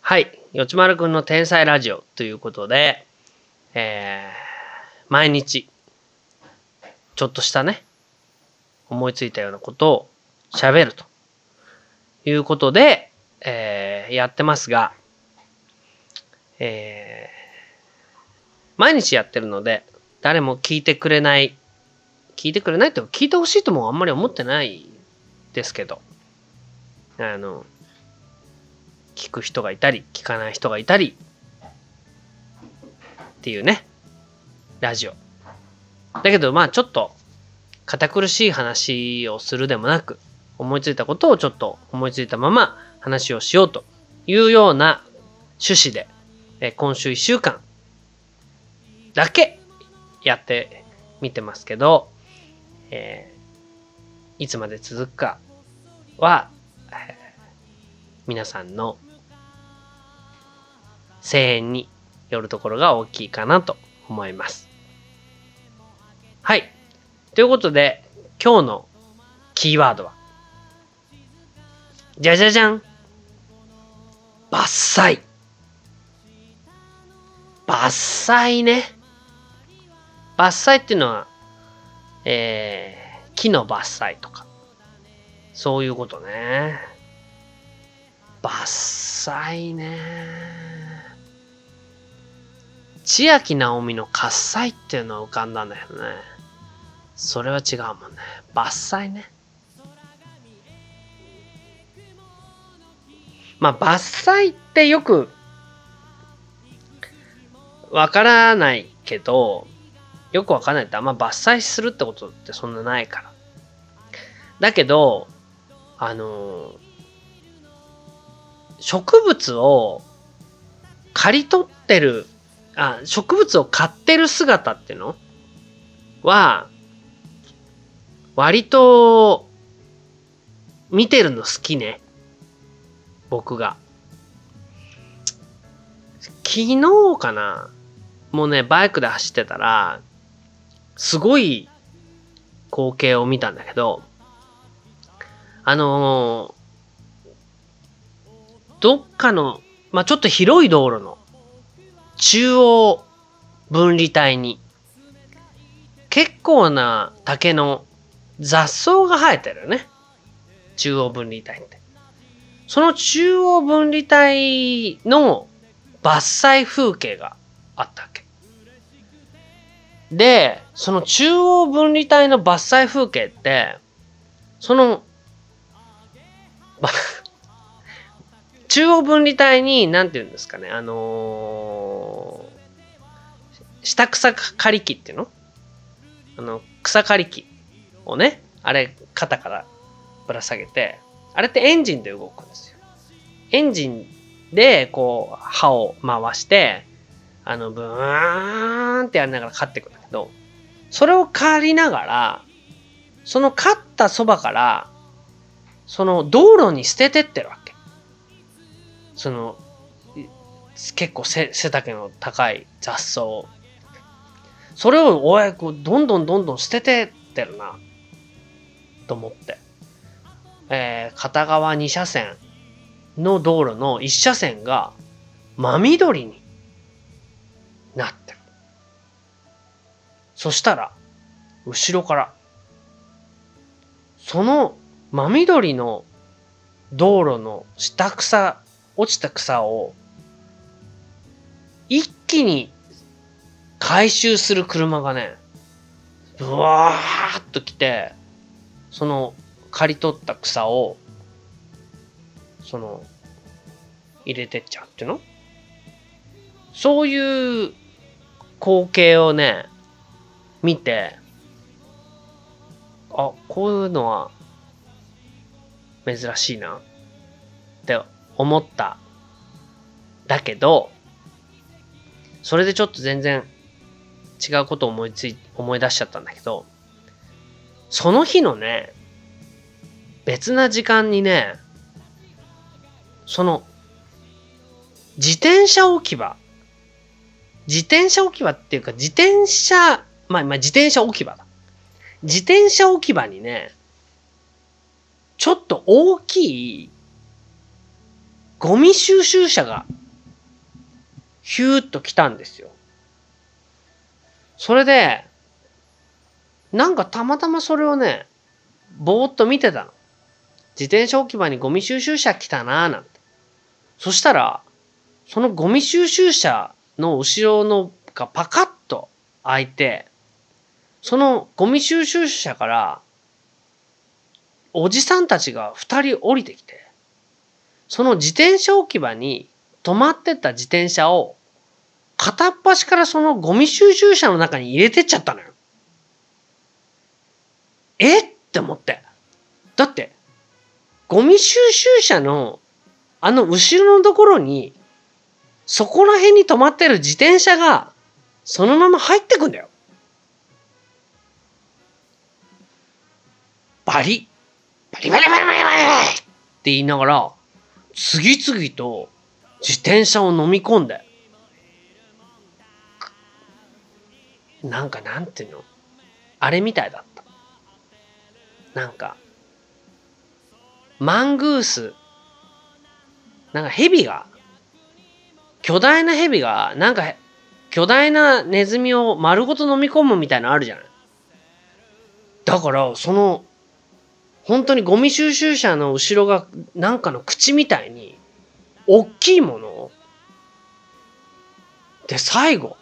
はい。よちまるくんの天才ラジオということで、毎日、ちょっとしたね、思いついたようなことを喋るということで、やってますが、毎日やってるので、誰も聞いてくれないっていうか、聞いてほしいともあんまり思ってないですけど、聞く人がいたり、聞かない人がいたり、っていうね、ラジオ。だけど、ちょっと、堅苦しい話をするでもなく、思いついたことをちょっと思いついたまま話をしようというような趣旨で、今週1週間だけやってみてますけど、いつまで続くかは、皆さんの声援によるところが大きいかなと思います。はい。ということで、今日のキーワードは、じゃじゃじゃん。伐採。伐採ね。伐採っていうのは、木の伐採とか、そういうことね。伐採ね。千秋直美の喝采っていうのは浮かんだんだけどね。それは違うもんね。伐採ね。伐採ってよくわからないけど、よくわからないってあんま伐採するってことってそんなないから。だけど、植物を刈り取ってる、植物を刈ってる姿っていうのは、割と見てるの好きね。僕が。昨日かな、もうね、バイクで走ってたら、すごい光景を見たんだけど、どっかの、ちょっと広い道路の中央分離帯に、結構な竹の雑草が生えてるよね。中央分離帯って。その中央分離帯の伐採風景があったわけ。で、その中央分離帯の伐採風景って、その、中央分離帯に、なんて言うんですかね、下草刈り機っていうの？草刈り機をね、あれ、肩からぶら下げて、あれってエンジンで動くんですよ。エンジンで、こう、刃を回して、ブーンってやりながら刈っていくんだけど、それを刈りながら、その刈ったそばから、その道路に捨ててってるわけ。その、結構背丈の高い雑草を。それを、どんどん捨ててってるな、と思って。片側2車線の道路の1車線が真緑になってる。そしたら、後ろから、その真緑の道路の落ちた草を一気に回収する車がね、ブワーッと来て、その刈り取った草を、入れてっちゃうっていうの？そういう光景をね、見て、こういうのは珍しいなって思った。だけど、それでちょっと全然違うことを思い出しちゃったんだけど、その日のね、別な時間にね、その自転車置き場っていうか、自転車置き場だ。自転車置き場にね、ちょっと大きいゴミ収集車がヒューッと来たんですよ。それで、なんかたまたまそれをね、ぼーっと見てたの。自転車置き場にゴミ収集車来たなーなんて。そしたら、そのゴミ収集車の後ろのがパカッと開いて、そのゴミ収集車から、おじさんたちが2人降りてきて、その自転車置き場に止まってた自転車を、片っ端からそのゴミ収集車の中に入れてっちゃったのよ。って思って。だって、ゴミ収集車のあの後ろのところに、そこら辺に止まってる自転車が、そのまま入ってくんだよ。バリバリバリバリバリバリって言いながら、次々と自転車を飲み込んで、なんかなんていうの？あれみたいだった。なんか、マングース、なんか蛇が、巨大な蛇が、なんか巨大なネズミを丸ごと飲み込むみたいなのあるじゃない。だから、その、本当にゴミ収集車の後ろがなんかの口みたいに、大きいもので、最後、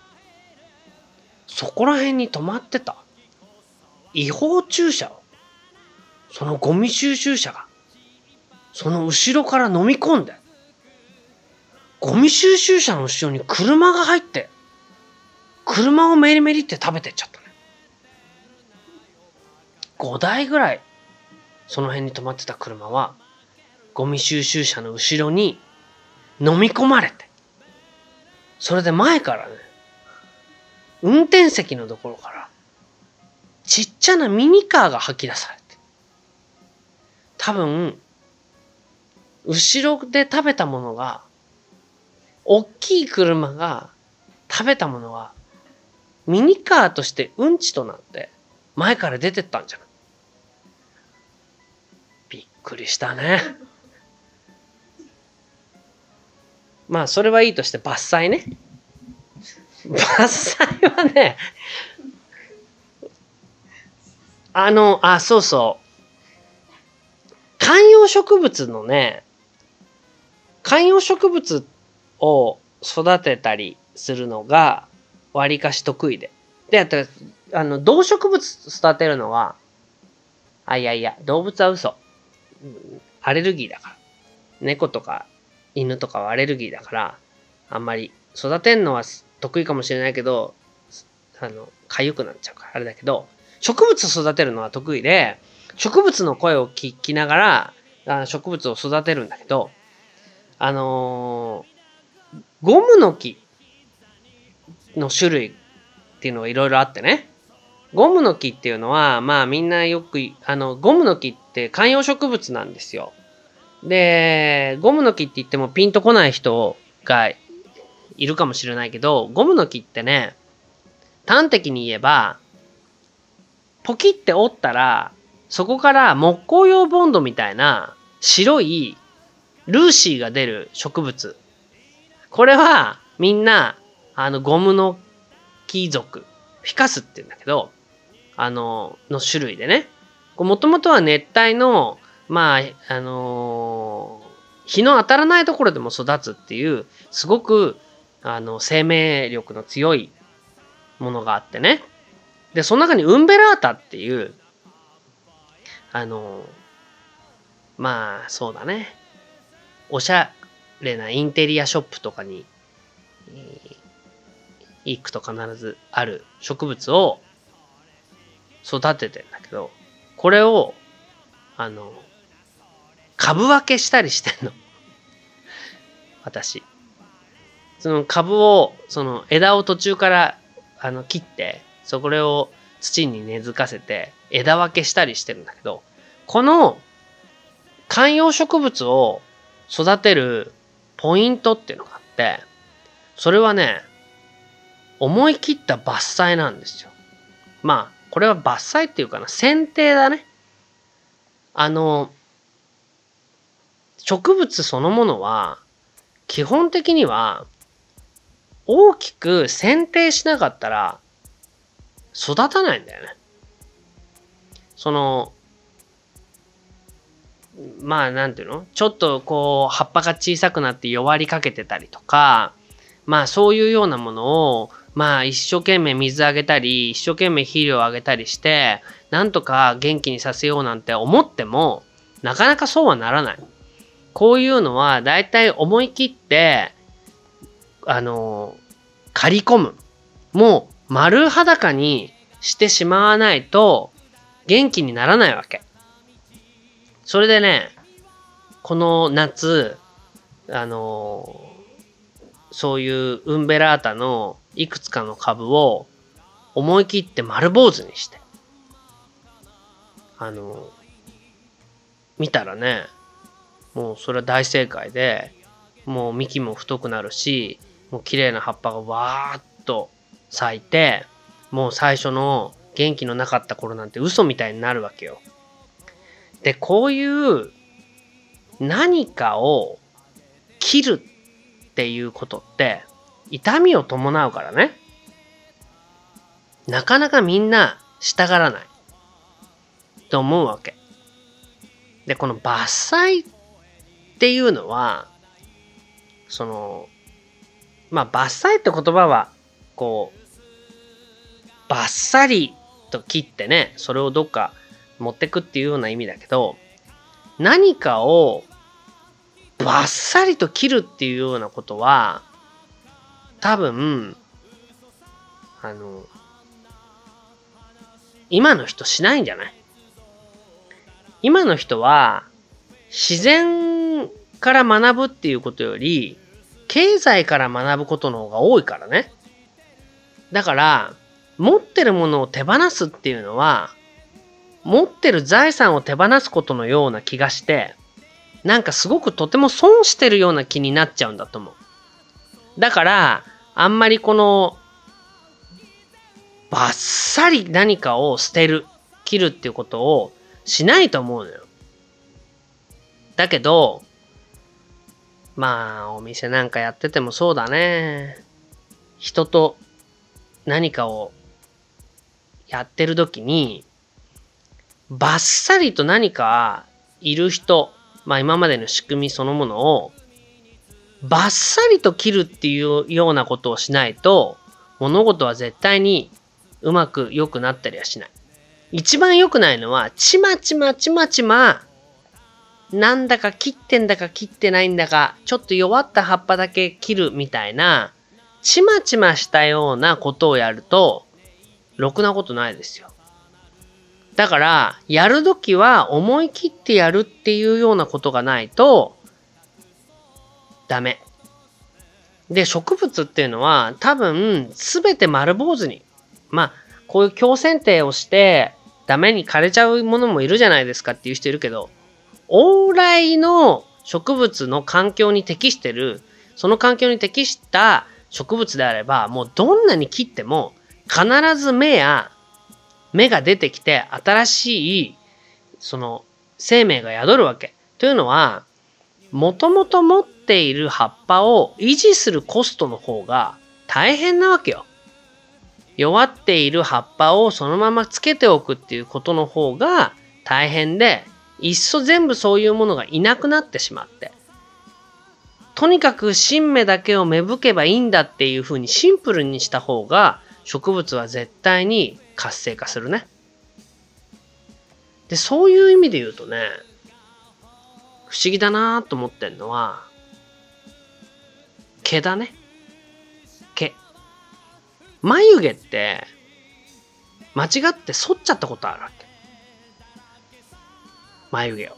そこら辺に止まってた違法駐車を、そのゴミ収集車が、その後ろから飲み込んで、ゴミ収集車の後ろに車が入って、車をメリメリって食べてっちゃったね。5台ぐらい、その辺に止まってた車は、ゴミ収集車の後ろに飲み込まれて、それで前からね、運転席のところから、ちっちゃなミニカーが吐き出されて、多分、後ろで食べたものが、大きい車が食べたものは、ミニカーとしてうんちとなって、前から出てったんじゃない？びっくりしたね。まあ、それはいいとして伐採ね。伐採はね、そうそう。観葉植物のね、観葉植物を育てたりするのがわりかし得意で。で、動植物育てるのは、いや、動物は嘘。アレルギーだから。猫とか犬とかはアレルギーだから、あんまり育てるのは得意かもしれないけど、痒くなっちゃうからあれだけど、植物育てるのは得意で、植物の声を聞きながら、植物を育てるんだけど、ゴムの木の種類っていうのがいろいろあってね。ゴムの木っていうのは、まあみんなよく、ゴムの木って観葉植物なんですよ。で、ゴムの木って言ってもピンとこない人がいるかもしれないけど、ゴムの木ってね、端的に言えば、ポキって折ったら、そこから木工用ボンドみたいな白いルーシーが出る植物。これはみんな、ゴムの木属、フィカスって言うんだけど、の種類でね。もともとは熱帯の、まあ、日の当たらないところでも育つっていう、すごく、生命力の強いものがあってね。で、その中にウンベラータっていう、まあ、そうだね。おしゃれなインテリアショップとかに、行くと必ずある植物を育ててんだけど、これを、株分けしたりしてんの。私。その株を、その枝を途中から切って、それを土に根付かせて枝分けしたりしてるんだけど、この観葉植物を育てるポイントっていうのがあって、それはね、思い切った伐採なんですよ。まあ、これは伐採っていうかな、剪定だね。植植物そのものは基本的には大きく剪定しなかったら育たないんだよね。なんていうの？ちょっとこう葉っぱが小さくなって弱りかけてたりとか、そういうようなものを一生懸命水あげたり、一生懸命肥料をあげたりして、なんとか元気にさせようなんて思っても、なかなかそうはならない。こういうのはだいたい思い切って、刈り込む。もう丸裸にしてしまわないと元気にならないわけ。それでね、この夏、そういうウンベラータのいくつかの株を思い切って丸坊主にして、見たらね、もうそれは大正解で、もう幹も太くなるし、もう綺麗な葉っぱがわーっと咲いて、もう最初の元気のなかった頃なんて嘘みたいになるわけよ。で、こういう何かを切るっていうことって痛みを伴うからね。なかなかみんなしたがらないと思うわけ。で、この伐採っていうのは、伐採って言葉は、バッサリと切ってね、それをどっか持ってくっていうような意味だけど、何かをバッサリと切るっていうようなことは、多分、今の人しないんじゃない？今の人は、自然から学ぶっていうことより、経済から学ぶことの方が多いからね。だから、持ってるものを手放すっていうのは、持ってる財産を手放すことのような気がして、なんかすごくとても損してるような気になっちゃうんだと思う。だから、あんまりバッサリ何かを捨てる、切るっていうことをしないと思うのよ。だけど、お店なんかやっててもそうだね。人と何かをやってる時に、バッサリと何かいる人、今までの仕組みそのものを、バッサリと切るっていうようなことをしないと、物事は絶対にうまく良くなったりはしない。一番良くないのは、ちまちま、なんだか切ってんだか切ってないんだか、ちょっと弱った葉っぱだけ切るみたいな、ちまちましたようなことをやると、ろくなことないですよ。だから、やるときは思い切ってやるっていうようなことがないと、ダメ。で、植物っていうのは多分すべて丸坊主に。こういう強剪定をしてダメに枯れちゃうものもいるじゃないですかっていう人いるけど、往来の植物の環境に適してる、その環境に適した植物であれば、もうどんなに切っても必ず芽が出てきて新しい生命が宿るわけ。というのは、もともと持っている葉っぱを維持するコストの方が大変なわけよ。弱っている葉っぱをそのままつけておくっていうことの方が大変で、いっそ全部そういうものがいなくなってしまって、とにかく新芽だけを芽吹けばいいんだっていうふうにシンプルにした方が植物は絶対に活性化するね。で、そういう意味で言うとね、不思議だなと思ってんのは、毛だね。毛。眉毛って、間違って剃っちゃったことあるわけ。眉毛を。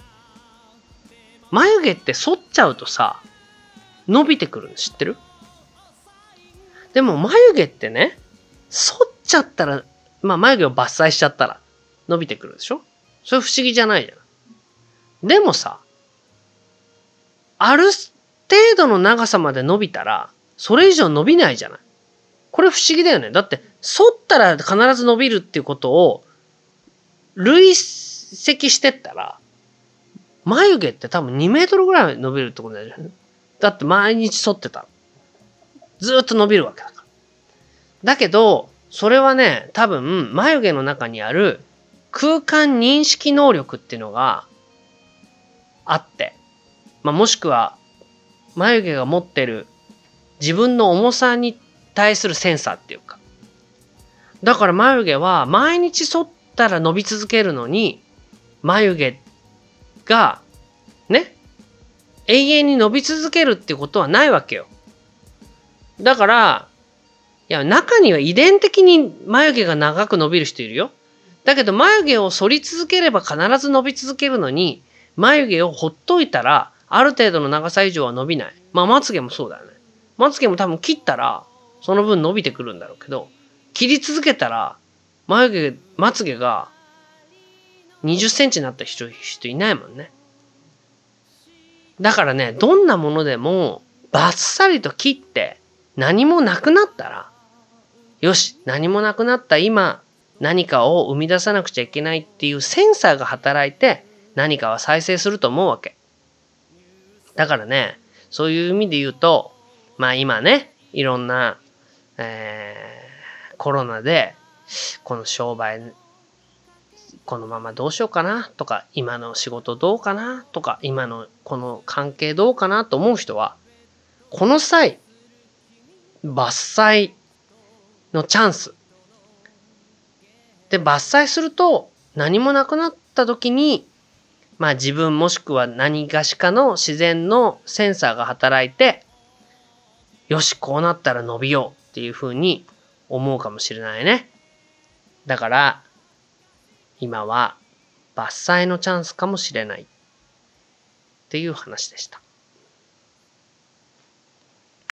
眉毛って剃っちゃうとさ、伸びてくるの知ってる？でも眉毛ってね、剃っちゃったら、眉毛を伐採しちゃったら伸びてくるでしょ？それ不思議じゃないじゃん。でもさ、ある程度の長さまで伸びたら、それ以上伸びないじゃない。これ不思議だよね。だって、剃ったら必ず伸びるっていうことを累積してったら、 眉毛って多分2メートルぐらい伸びるってことだよね。だって毎日剃ってたら。ずーっと伸びるわけだから。だけど、それはね、多分眉毛の中にある空間認識能力っていうのがあって、もしくは眉毛が持ってる自分の重さに対するセンサーっていうか。だから眉毛は毎日剃ったら伸び続けるのに、眉毛がね、永遠に伸び続けるってことはないわけよ。だから、いや、中には遺伝的に眉毛が長く伸びる人いるよ。だけど眉毛を剃り続ければ必ず伸び続けるのに、眉毛をほっといたら、ある程度の長さ以上は伸びない。まつげもそうだよね。まつげも多分切ったら、その分伸びてくるんだろうけど、切り続けたら、まつげが20センチになった人いないもんね。だからね、どんなものでもバッサリと切って何もなくなったら、よし、何もなくなった今、何かを生み出さなくちゃいけないっていうセンサーが働いて何かは再生すると思うわけ。だからね、そういう意味で言うと、今ね、いろんな、コロナでこの商売このままどうしようかなとか、今の仕事どうかなとか、今のこの関係どうかなと思う人は、この際、伐採のチャンス。で、伐採すると何もなくなった時に、自分もしくは何がしかの自然のセンサーが働いて、よし、こうなったら伸びようっていうふうに思うかもしれないね。だから、今は伐採のチャンスかもしれないっていう話でした。